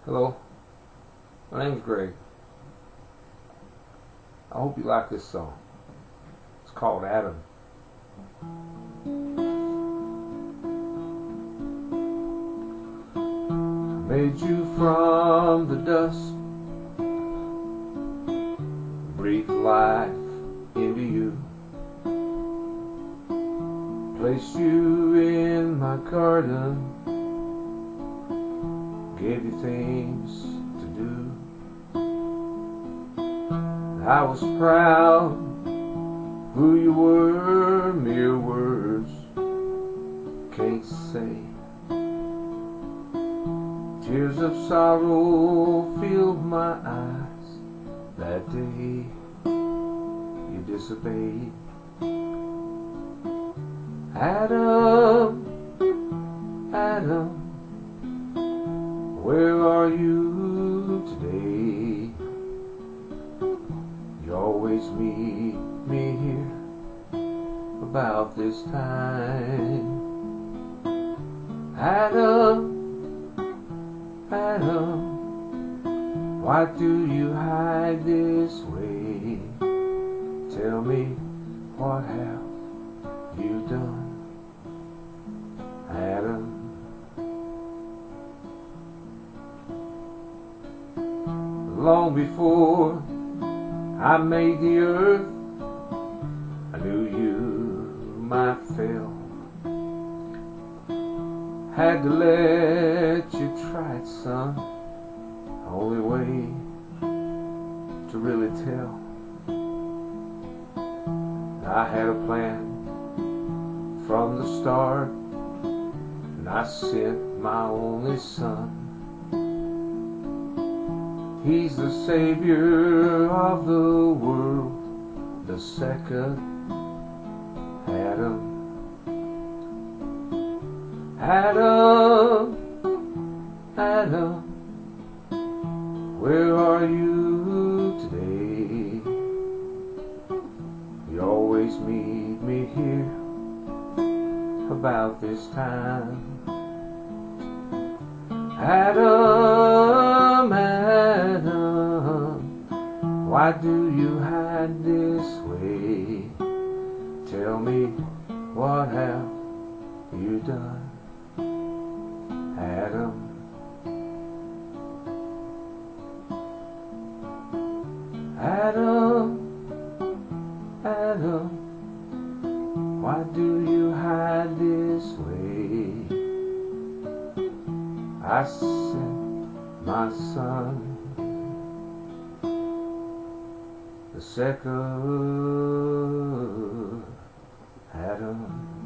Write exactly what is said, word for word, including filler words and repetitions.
Hello, my name's Greg. I hope you like this song. It's called Adam. I made you from the dust, breathed life into you, placed you in my garden, gave you things to do. I was proud who you were, mere words can't say. Tears of sorrow filled my eyes that day you disobeyed. Adam, Adam, where are you today? You always meet me here about this time. Adam, Adam, why do you hide this way? Tell me, what have you done, Adam? Long before I made the earth, I knew you might fail. Had to let you try it, son. The only way to really tell. I had a plan from the start, and I sent my only son. He's the savior of the world, the second Adam. Adam, Adam, where are you today? You always meet me here about this time. Adam, Adam, why do you hide this way? Tell me, what have you done, Adam? Adam, Adam, why do you hide this way? I sent my son, the second Adam.